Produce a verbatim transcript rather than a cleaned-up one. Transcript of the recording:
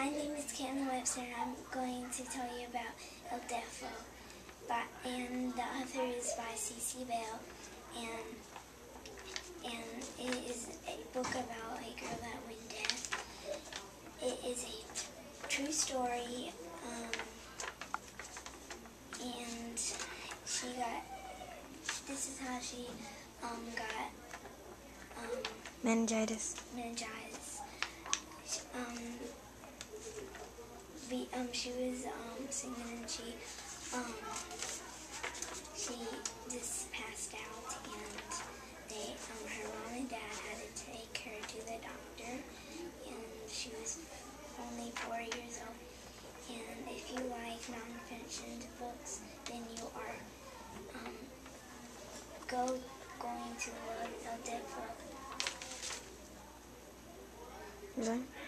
My name is Caitlin Webster, and I'm going to tell you about El Deafo. But, and the author is by C C Bell, and and it is a book about a girl that went deaf. It is a true story, um, and she got. This is how she um, got um, meningitis. Meningitis. She, um, be, um, she was um, singing and she um, she just passed out, and they um, her mom and dad had to take her to the doctor, and she was only four years old. And if you like non-fiction books, then you are um, go going to love El Deafo. Is that?